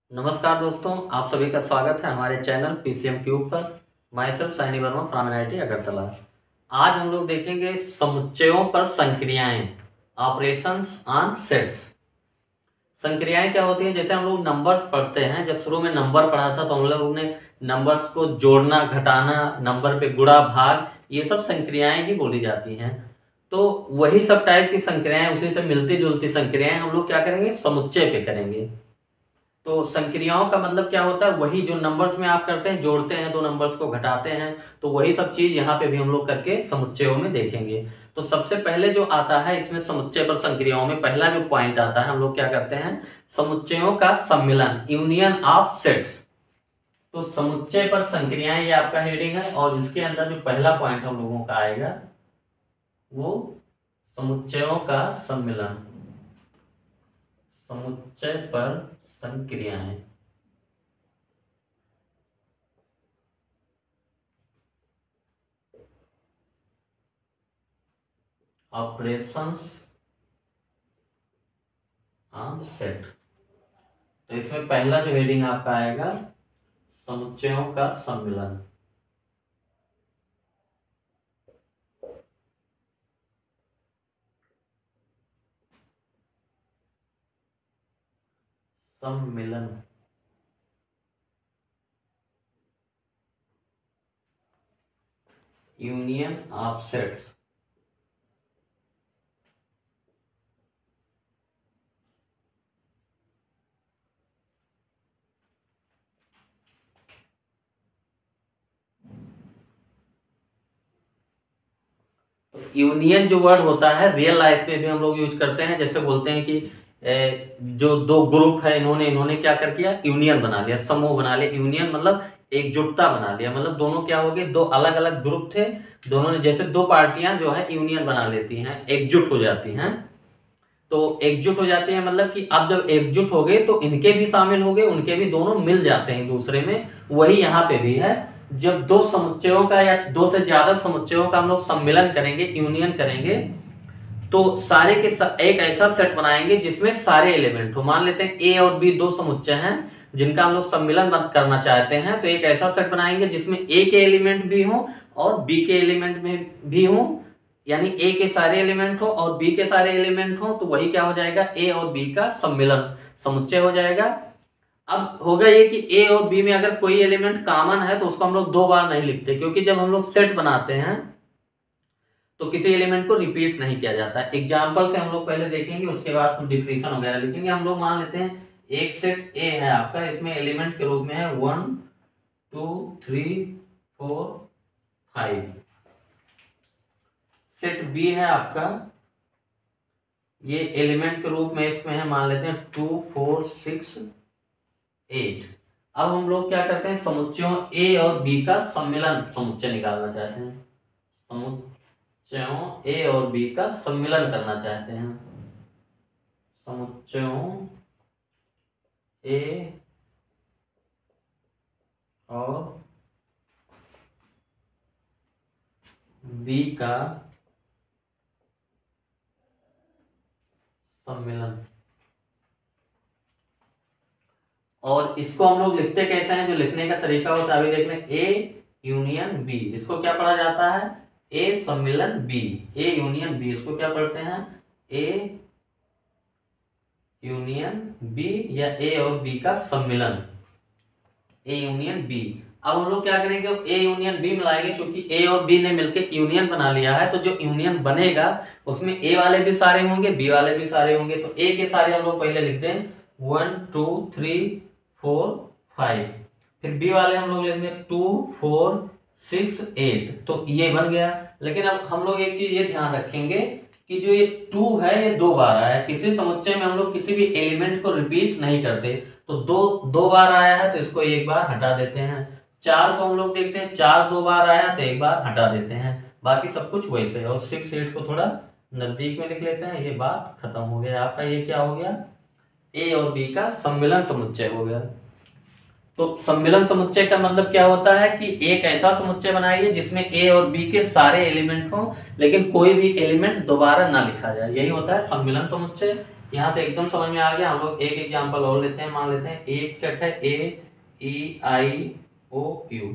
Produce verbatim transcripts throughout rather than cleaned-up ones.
नमस्कार दोस्तों, आप सभी का स्वागत है हमारे चैनल पीसीएम क्यूब पर। Myself Saini Verma from NIT Agartala. आज हम लोग देखेंगे समुच्चयों पर संक्रियाएं, ऑपरेशंस ऑन सेट्स। संक्रियाएं क्या होती हैं? जैसे हम लोग नंबर्स पढ़ते हैं, जब शुरू में नंबर पढ़ा था तो हम लोग ने नंबर्स को जोड़ना, घटाना, नंबर पे गुणा, भाग, ये सब संक्रियाएं ही बोली जाती हैं। तो वही सब टाइप की संक्रियाएं, उसी से मिलती जुलती संक्रियाएं हम लोग क्या करेंगे, समुच्चय पे करेंगे। तो संक्रियाओं का मतलब क्या होता है? वही जो नंबर्स में आप करते हैं, जोड़ते हैं दो नंबर्स को, घटाते हैं, तो वही सब चीज यहाँ पे भी हम लोग करके समुच्चयों में देखेंगे। तो सबसे पहले जो आता है इसमें समुच्चय पर संक्रियाओं में पहला जो पॉइंट आता है, हम लोग क्या करते हैं, समुच्चयों का सम्मिलन, यूनियन ऑफ सेट्स। तो समुच्चय पर संक्रियाएं, ये आपका हेडिंग है, और इसके अंदर जो पहला पॉइंट हम लोगों का आएगा वो समुच्चयों का सम्मिलन, समुच्चय पर संक्रियाएं। Operations on set. तो इसमें पहला जो हेडिंग आपका आएगा समुच्चयों का सम्मिलन। सम्मिलन यूनियन ऑफ सेट्स। यूनियन जो वर्ड होता है रियल लाइफ में भी हम लोग यूज करते हैं। जैसे बोलते हैं कि ए, जो दो ग्रुप है, इन्होंने इन्होंने क्या कर किया, यूनियन बना लिया, समूह बना लिया। यूनियन मतलब एकजुटता बना लिया, मतलब दोनों क्या हो गए, दो अलग अलग ग्रुप थे, दोनों ने, जैसे दो पार्टियां जो है यूनियन बना लेती हैं, एकजुट हो जाती हैं। तो एकजुट हो जाती हैं मतलब कि अब जब एकजुट हो गए तो इनके भी शामिल हो गए, उनके भी, दोनों मिल जाते हैं एक दूसरे में। वही यहाँ पे भी है, जब दो समुच्चयों का या दो से ज्यादा समुच्चयों का हम लोग सम्मिलन करेंगे, यूनियन करेंगे, तो सारे के सा, एक ऐसा सेट बनाएंगे जिसमें सारे एलिमेंट हो। मान लेते हैं ए और बी दो समुच्चय हैं जिनका हम लोग सम्मिलन करना चाहते हैं, तो एक ऐसा सेट बनाएंगे जिसमें ए के एलिमेंट भी हो और बी के एलिमेंट में भी हो, यानी ए के सारे एलिमेंट हो और बी के सारे एलिमेंट हो, तो वही क्या हो जाएगा, ए और बी का सम्मिलन समुच्चय हो जाएगा। अब होगा ये कि ए और बी में अगर कोई एलिमेंट कॉमन है तो उसको हम लोग दो बार नहीं लिखते, क्योंकि जब हम लोग सेट बनाते हैं तो किसी एलिमेंट को रिपीट नहीं किया जाता। एग्जाम्पल से हम लोग पहले देखेंगे, उसके बाद हम डिफिनेशन वगैरह लिखेंगे। हम लोग मान लेते हैं एक सेट ए है आपका, इसमें एलिमेंट के रूप में है one two three four five. Set B है आपका, ये एलिमेंट के रूप में इसमें है, मान लेते हैं टू फोर सिक्स एट। अब हम लोग क्या करते हैं, समुच्चयों ए और बी का सम्मिलन समुच्चय निकालना चाहते हैं, समुच्चयों ए और बी का सम्मिलन करना चाहते हैं। समुच्चयों ए और बी का सम्मिलन। और इसको हम लोग लिखते कैसे हैं, जो लिखने का तरीका होता है अभी देख लें। ए यूनियन बी, इसको क्या पढ़ा जाता है, ए सम्मिलन बी। ए यूनियन बी, इसको क्या पढ़ते हैं, ए यूनियन बी, या ए और बी का सम्मिलन, ए यूनियन बी। अब हम लोग क्या करेंगे, ए यूनियन बी मिलाएंगे, क्योंकि ए और बी ने मिलकर यूनियन बना लिया है, तो जो यूनियन बनेगा उसमें ए वाले भी सारे होंगे, बी वाले भी सारे होंगे। तो ए के सारे हम लोग पहले लिख दें, one two three four five. फिर बी वाले हम लोग लेंगे टू फोर सिक्स एट, तो ये बन गया। लेकिन अब हम लोग एक चीज ये ध्यान रखेंगे कि जो ये टू है ये दो बार आया है। किसी समुच्चय में हम लोग किसी भी एलिमेंट को रिपीट नहीं करते, तो दो दो बार आया है तो इसको एक बार हटा देते हैं। चार को हम लोग देखते हैं, चार दो बार आया तो एक बार हटा देते हैं, बाकी सब कुछ वैसे। और सिक्स एट को थोड़ा नजदीक में लिख लेते हैं। ये बात खत्म हो गया आपका, ये क्या हो गया, ए और बी का सम्मिलन समुच्चय हो गया। तो सम्मिलन समुच्चय का मतलब क्या होता है कि एक ऐसा समुच्चय बनाइए जिसमें ए और बी के सारे एलिमेंट हों, लेकिन कोई भी एलिमेंट दोबारा ना लिखा जाए, यही होता है सम्मिलन समुच्चय। यहाँ से एकदम समझ में आ गया। हम लोग एक एग्जांपल और लेते हैं। मान लेते हैं एक सेट है ए ई आई ओ यू,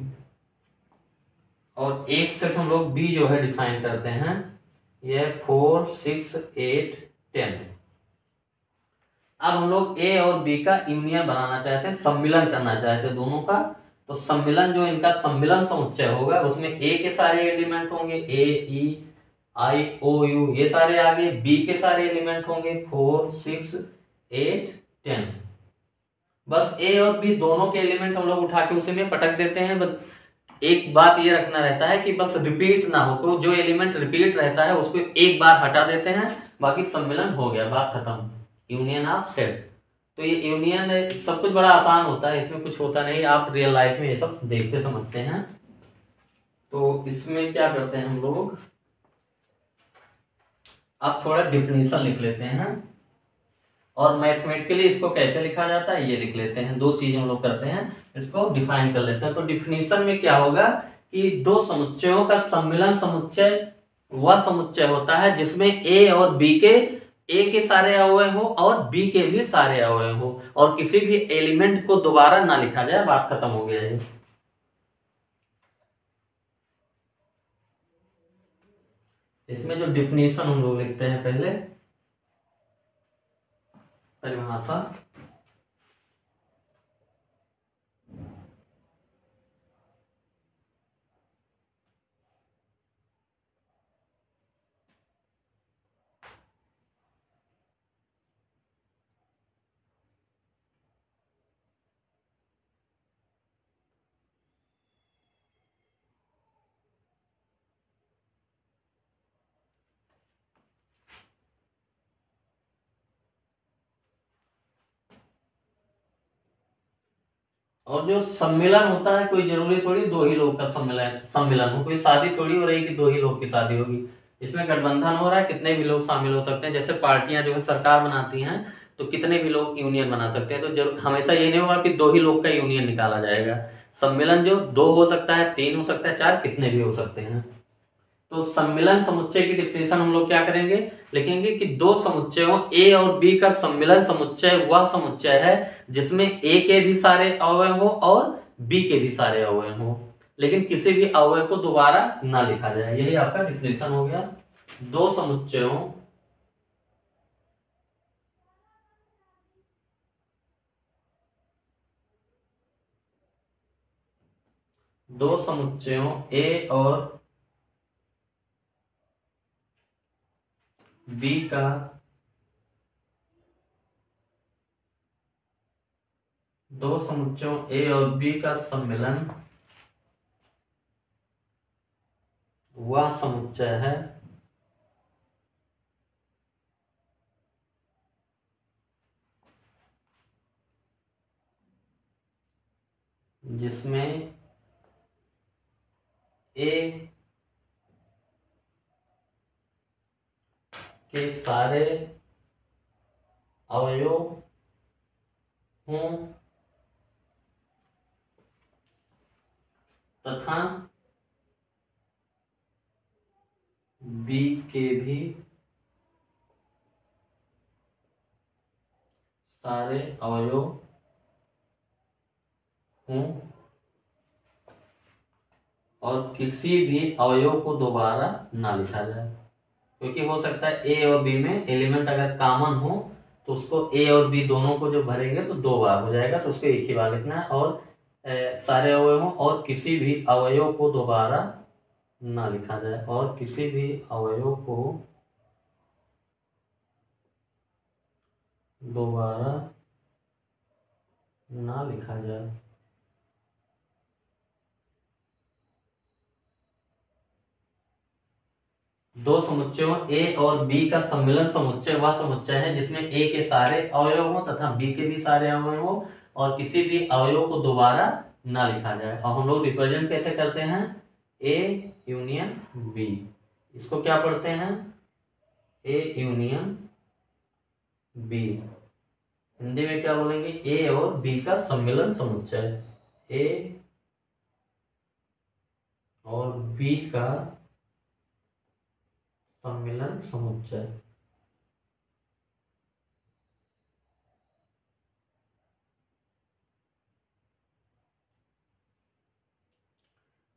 और एक सेट हम लोग बी जो है डिफाइन करते हैं, ये फोर सिक्स एट टेन। अब हम लोग ए और बी का यूनियन बनाना चाहते हैं, सम्मिलन करना चाहते हैं दोनों का। तो सम्मिलन जो इनका सम्मिलन समुच्चय होगा उसमें ए के सारे एलिमेंट होंगे, ए ई आई ओ यू ये सारे आ गए, बी के सारे एलिमेंट होंगे फोर सिक्स एट टेन। बस ए और बी दोनों के एलिमेंट हम लोग उठा के उसी में पटक देते हैं। बस एक बात ये रखना रहता है कि बस रिपीट ना हो, को जो एलिमेंट रिपीट रहता है उसको एक बार हटा देते हैं, बाकी सम्मिलन हो गया, बात खत्म। Union of set. तो ये यूनियन सब कुछ बड़ा आसान होता है, इसमें कुछ होता नहीं, आप रियल लाइफ में ये सब देखते समझते हैं। तो इसमें क्या करते हैं हम लोग, आप थोड़ा डिफिनीशन लिख लेते हैं, और मैथमेटिकली इसको कैसे लिखा जाता है ये लिख लेते हैं। दो चीज हम लोग करते हैं, इसको डिफाइन कर लेते हैं। तो डिफिनीशन में क्या होगा कि दो समुच्चयों का सम्मिलन समुच्चय वह समुच्चय होता है जिसमें ए और बी के ए के सारे अवयव हो और बी के भी सारे अवयव हो, और किसी भी एलिमेंट को दोबारा ना लिखा जाए, बात खत्म हो गया है। इसमें जो डिफिनीशन हम लोग लिखते हैं, पहले परिभाषा, और जो सम्मेलन होता है, कोई जरूरी थोड़ी दो ही लोग का सम्मेलन सम्मेलन हो, कोई शादी थोड़ी हो रही कि दो ही लोग की शादी होगी। इसमें गठबंधन हो रहा है, कितने भी लोग शामिल हो सकते हैं। जैसे पार्टियां जो है सरकार बनाती हैं, तो कितने भी लोग यूनियन बना सकते हैं। तो जरूर हमेशा ये नहीं होगा कि दो ही लोग का यूनियन निकाला जाएगा। सम्मेलन जो दो हो सकता है, तीन हो सकता है, चार, कितने भी हो सकते हैं। तो सम्मिलन समुच्चय की डिफिनेशन हम लोग क्या करेंगे, लिखेंगे कि दो समुच्चयों ए और बी का सम्मिलन समुच्चय वह समुच्चय है जिसमें ए के भी सारे अवयव हो और बी के भी सारे अवयव हो, लेकिन किसी भी अवयव को दोबारा ना लिखा जाए। यही आपका डिफिनेशन हो गया। दो समुच्चयों दो समुच्चयों ए और बी का दो समुच्चयों ए और बी का सम्मिलन वह समुच्चय है जिसमें ए के सारे अवयव हों तथा बी के भी सारे अवयव हों, और किसी भी अवयव को दोबारा ना लिखा जाए। क्योंकि हो सकता है ए और बी में एलिमेंट अगर कॉमन हो तो उसको ए और बी दोनों को जो भरेंगे तो दो बार हो जाएगा, तो उसको एक ही बार लिखना है। और ए, सारे अवयव हों और किसी भी अवयव को दोबारा ना लिखा जाए, और किसी भी अवयव को दोबारा ना लिखा जाए। दो समुच्चयों ए और बी का सम्मिलन समुच्चय वह समुच्चय है जिसमें ए के सारे अवयव हो तथा बी के भी सारे अवयव हो, और किसी भी अवयव को दोबारा ना लिखा जाए। और हम लोग रिप्रेजेंट कैसे करते हैं, ए यूनियन बी। इसको क्या पढ़ते हैं, ए यूनियन बी। हिंदी में क्या बोलेंगे, ए और बी का सम्मिलन समुच्चय, ए और बी का सम्मिलन समुच्चय।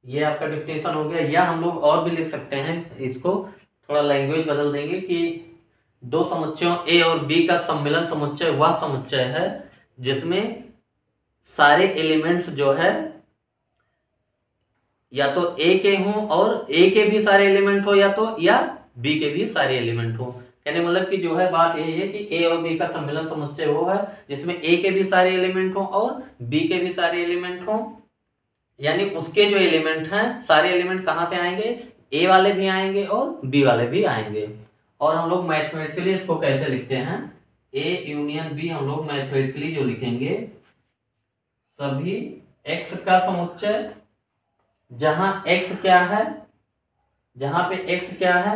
ये आपका डिफिनेशन हो गया। या हम लोग और भी लिख सकते हैं, इसको थोड़ा लैंग्वेज बदल देंगे कि दो समुच्चयों ए और बी का सम्मिलन समुच्चय वह समुच्चय है जिसमें सारे एलिमेंट्स जो है या तो ए के हों और ए के भी सारे एलिमेंट हो, या तो या बी के भी सारे एलिमेंट हो। कहने मतलब कि जो है बात यही है कि ए और बी का सम्मिलन समुच्चय वो है जिसमें ए के भी सारे एलिमेंट हो और बी के भी सारे एलिमेंट हो। यानी उसके जो एलिमेंट हैं सारे एलिमेंट कहाँ से आएंगे, ए वाले भी आएंगे और बी वाले भी आएंगे। और हम लोग मैथमेटिकली इसको कैसे लिखते हैं, ए यूनियन बी हम लोग मैथमेटिकली जो लिखेंगे, सभी एक्स का समुच्चय जहां x क्या है, जहां पे x क्या है,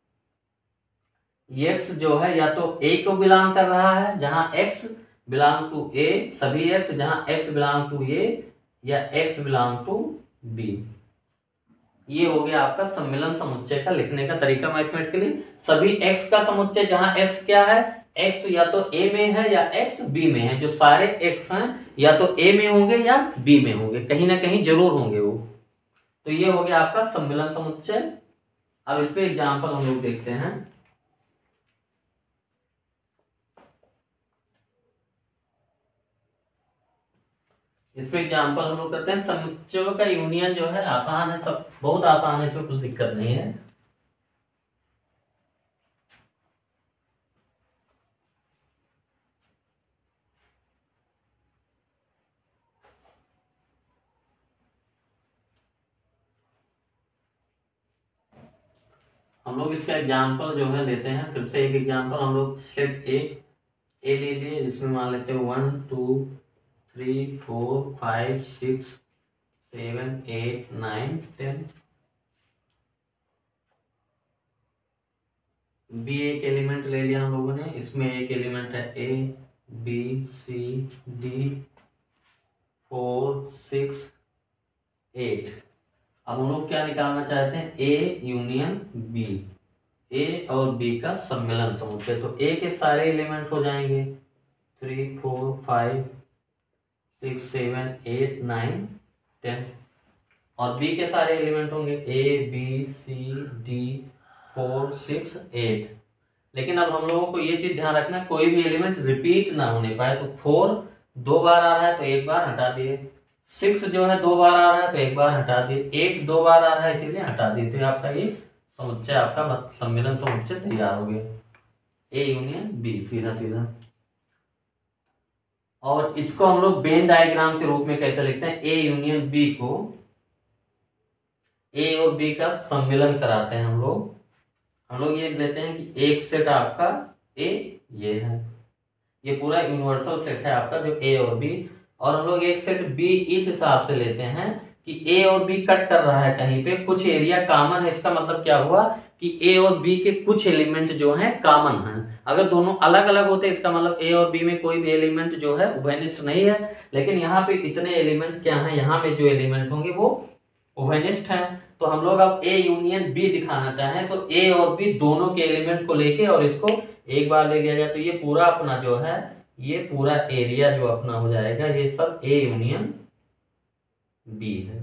x जो है या तो a को बिलोंग कर रहा है, जहां x बिलोंग टू a, सभी x जहां x बिलोंग टू a या x बिलोंग टू b। ये हो गया आपका सम्मिलन समुच्चय का लिखने का तरीका मैथमेटिकली। सभी x का समुच्चय जहां x क्या है, x या तो a में है या x b में है। जो सारे x हैं या तो a में होंगे या b में होंगे, कहीं ना कहीं जरूर होंगे वो। तो ये हो गया आपका सम्मिलन समुच्चय। अब इस पे एग्जाम्पल हम लोग देखते हैं। इस पे एग्जाम्पल हम लोग करते हैं। समुच्चयों का यूनियन जो है आसान है, सब बहुत आसान है, इसमें कुछ दिक्कत नहीं है। हम लोग इसका एग्जाम्पल जो है लेते हैं। फिर से एक एग्जाम्पल हम लोग सेट ए ए ले लिए, जिसमें मान लेते हैं one two three four five six seven eight nine ten. B एक एलिमेंट ले लिया हम लोगों ने, इसमें एक एलिमेंट है A B C D four six eight. अब हम लोग क्या निकालना चाहते हैं, ए यूनियन बी, ए और बी का सम्मिलन समुच्चय। तो ए के सारे एलिमेंट हो जाएंगे three four five six seven eight nine ten, और बी के सारे एलिमेंट होंगे A B C D four six eight. लेकिन अब हम लोगों को ये चीज ध्यान रखना, कोई भी एलिमेंट रिपीट ना होने पाए। तो फोर दो बार आ रहा है तो एक बार हटा दिए, सिक्स जो है दो बार आ रहा है तो एक बार हटा दिए, एट दो बार आ रहा है इसीलिए हटा दिए। तो आपका ये समुच्चय आपका सम्मिलन समुच्चय तैयार हो गया, ए यूनियन बी, सीधा सीधा। और इसको हम लोग वेन डायग्राम के रूप में कैसे लिखते हैं, ए यूनियन बी को, ए और बी का सम्मिलन कराते हैं हम लोग। हम लोग ये लेते हैं कि एक सेट आपका ए ये है, ये पूरा यूनिवर्सल सेट है आपका जो ए और बी। और हम लोग एक सेट बी इस हिसाब से लेते हैं कि ए और बी कट कर रहा है कहीं पे, कुछ एरिया कॉमन है। इसका मतलब क्या हुआ कि ए और बी के कुछ एलिमेंट जो हैं कॉमन हैं। अगर दोनों अलग अलग होते इसका मतलब ए और बी में कोई भी एलिमेंट जो है उभयनिष्ठ नहीं है। लेकिन यहाँ पे इतने एलिमेंट क्या है, यहाँ पे जो एलिमेंट होंगे वो उभयनिष्ठ हैं। तो हम लोग अब ए यूनियन बी दिखाना चाहें तो ए और बी दोनों के एलिमेंट को लेके और इसको एक बार ले लिया जाए तो ये पूरा अपना जो है, ये पूरा एरिया जो अपना हो जाएगा, ये सब ए यूनियन बी है।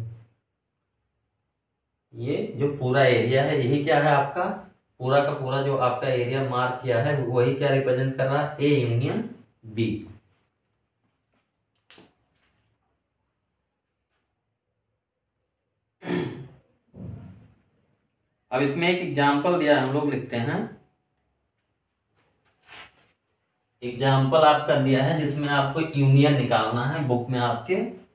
ये जो पूरा एरिया है यही क्या है आपका, पूरा का पूरा जो आपका एरिया मार्क किया है वही क्या रिप्रेजेंट कर रहा है, ए यूनियन बी। अब इसमें एक एग्जाम्पल दिया हम लोग लिखते हैं। एग्जाम्पल आपका दिया है जिसमें आपको यूनियन निकालना है बुक में आपके।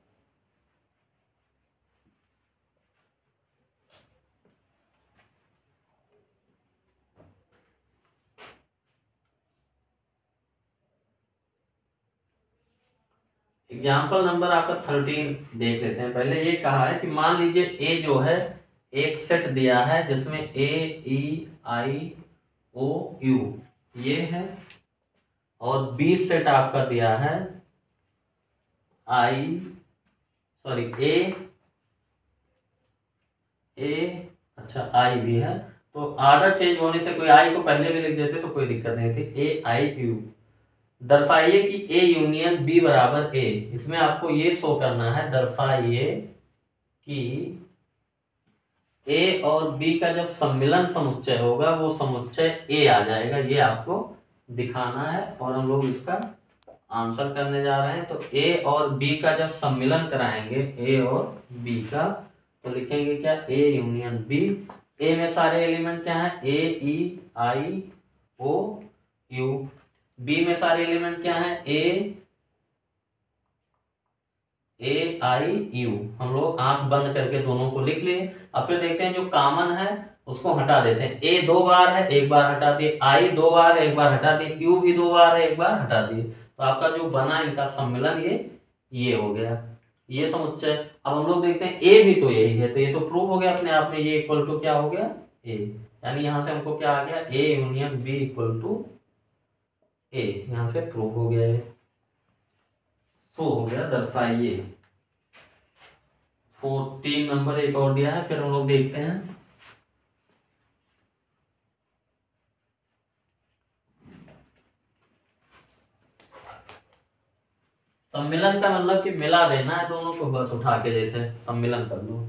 एग्जाम्पल नंबर आपका थर्टीन देख लेते हैं। पहले ये कहा है कि मान लीजिए ए जो है एक सेट दिया है जिसमें ए ई आई ओ यू ये है, और बी सेट आपका दिया है आई सॉरी ए ए अच्छा आई भी है। तो ऑर्डर चेंज होने से कोई आई को पहले भी लिख देते तो कोई दिक्कत नहीं थी। ए आई यू दर्शाइए कि ए यूनियन बी बराबर ए। इसमें आपको ये शो करना है, दर्शाइए कि ए और बी का जब सम्मिलन समुच्चय होगा वो समुच्चय ए आ जाएगा, ये आपको दिखाना है। और हम लोग इसका आंसर करने जा रहे हैं। तो ए और बी का जब सम्मिलन कराएंगे, ए और बी का, तो लिखेंगे क्या, ए यूनियन बी। ए में सारे एलिमेंट क्या हैं, ए ई आई ओ यू। बी में सारे एलिमेंट क्या हैं, ए ए आई यू। हम लोग आंख बंद करके दोनों को लिख लिए। अब फिर देखते हैं जो कॉमन है उसको हटा देते हैं। ए दो बार है, एक बार हटा दिए। आई दो बार है, एक बार हटा दिए। यू भी दो बार है, एक बार हटा दिए। तो आपका जो बना इनका सम्मिलन ये ये हो गया, ये समुच्चय। अब हम लोग देखते हैं ए भी तो यही है, तो ये तो प्रूव हो गया अपने आप में, ये इक्वल टू क्या हो गया, ए। यानी यहां से हमको क्या आ गया, A union B equal to A. यहां से प्रूव हो गया, ये सो हो गया, दर्शाइए। फोर्टीन नंबर एक और दिया है, फिर हम लोग देखते हैं। सम्मिलन का मतलब कि मिला देना है दोनों को, बस उठा के जैसे सम्मिलन कर दो।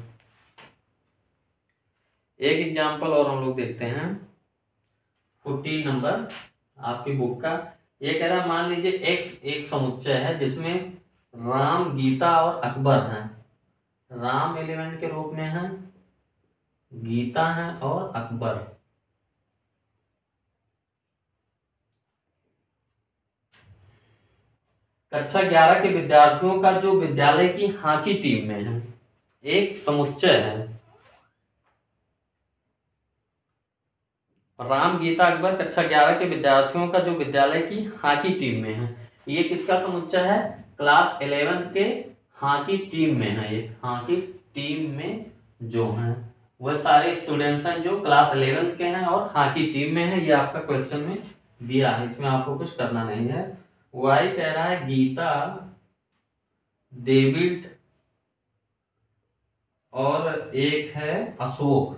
एक एग्जांपल और हम लोग देखते हैं, फोर्टीन नंबर आपकी बुक का। ये कह रहा है, मान लीजिए एक्स एक समुच्चय है जिसमें राम, गीता और अकबर हैं। राम एलिमेंट के रूप में है, गीता है और अकबर। कक्षा ग्यारह के विद्यार्थियों का जो विद्यालय की हॉकी टीम में है, एक समुच्चय है। राम, गीता, अकबर कक्षा ग्यारह के विद्यार्थियों का जो विद्यालय की हॉकी टीम में है, ये किसका समुच्चय है, क्लास इलेवेंथ के हॉकी टीम में है। ये हॉकी टीम में जो है वह सारे स्टूडेंट्स हैं जो क्लास इलेवेंथ के हैं और हॉकी टीम में है। ये आपका क्वेश्चन में दिया है, इसमें आपको कुछ करना नहीं है। वाई कह रहा है, गीता, डेविड और एक है अशोक,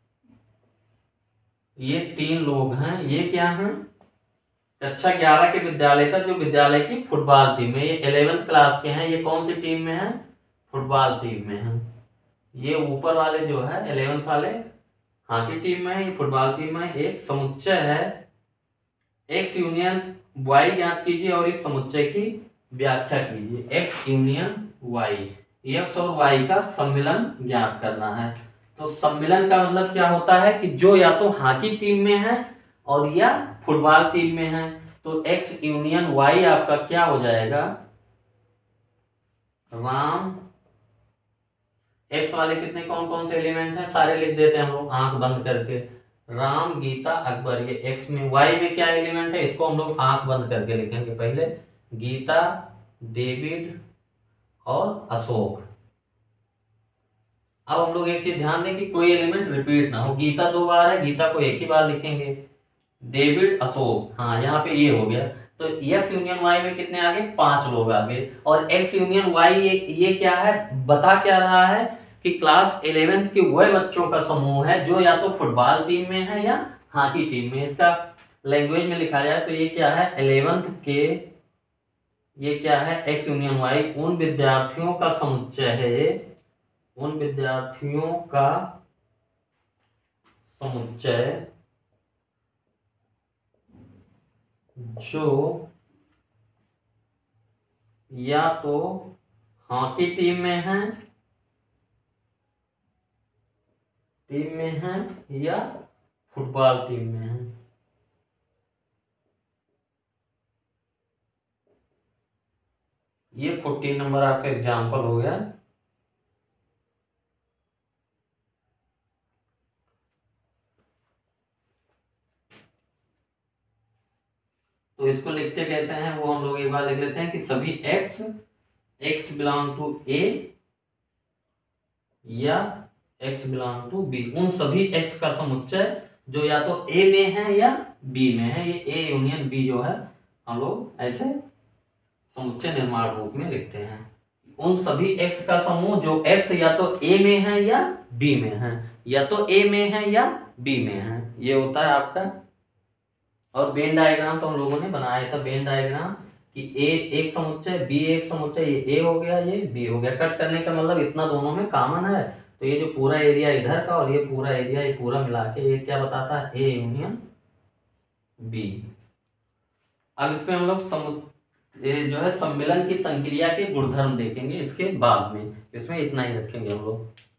ये तीन लोग हैं। ये क्या हैं, कक्षा ग्यारह के विद्यालय का जो विद्यालय की फुटबॉल टीम है। ये इलेवेंथ क्लास के हैं। ये कौन सी टीम में है, फुटबॉल टीम में है। ये ऊपर वाले जो है इलेवेंथ वाले हॉकी टीम में है, ये फुटबॉल टीम में। एक समुच्चय है एक्स यूनियन वाई, ज्ञात कीजिए और इस समुच्चय की व्याख्या कीजिए। एक्स यूनियन वाई, एक्स और वाई का सम्मिलन ज्ञात करना है। तो सम्मिलन का मतलब क्या होता है कि जो या तो हॉकी टीम में है और या फुटबॉल टीम में है। तो एक्स यूनियन वाई आपका क्या हो जाएगा, राम, एक्स वाले कितने कौन कौन से एलिमेंट हैं सारे लिख देते हैं हम लोग आंख बंद करके। राम, गीता, अकबर, ये एक्स में। वाई में क्या एलिमेंट है, इसको हम लोग आंख बंद करके लिखेंगे पहले, गीता, डेविड और अशोक। अब हम लोग एक चीज ध्यान दें कि कोई एलिमेंट रिपीट ना हो। गीता दो बार है, गीता को एक ही बार लिखेंगे। डेविड, अशोक, हाँ यहाँ पे ये हो गया। तो एक्स यूनियन वाई में कितने आ गए, पांच लोग आ गए। और एक्स यूनियन वाई ये ये क्या है, बता क्या रहा है कि क्लास इलेवेंथ के वह बच्चों का समूह है जो या तो फुटबॉल टीम में है या हॉकी टीम में। इसका लैंग्वेज में लिखा जाए तो ये क्या है, इलेवेंथ के, ये क्या है, एक्स यूनियन वाई उन विद्यार्थियों का समुच्चय है, उन विद्यार्थियों का समुच्चय जो या तो हॉकी टीम में है टीम में है या फुटबॉल टीम में है। ये फोर्टीन नंबर आपका एग्जाम्पल हो गया। तो इसको लिखते कैसे हैं वो हम लोग एक बार लिख लेते हैं कि सभी x x belong to a या x बिलोंग टू b, उन सभी x का समुच्चय जो या तो a में है या b में है। ये a यूनियन b जो है हम लोग ऐसे समुच्चय निर्माण रूप में लिखते हैं। उन सभी x का समूह जो x या तो a में है या b में है, या तो a में है या b में है, ये होता है आपका। और वेन डायग्राम तो हम लोगों ने बनाया था, वेन डायग्राम कि ए एक समुच्चय, बी एक समुच्चय, ये ए हो गया, ये बी हो गया। कट करने का मतलब इतना दोनों में कॉमन है तो ये जो पूरा एरिया इधर का और ये पूरा एरिया, ये पूरा मिला के ये क्या बताता है, ए यूनियन बी। अब इसमें हम लोग सम ये जो है सम्मिलन की संक्रिया के गुणधर्म देखेंगे इसके बाद में, इसमें इतना ही रखेंगे हम लोग।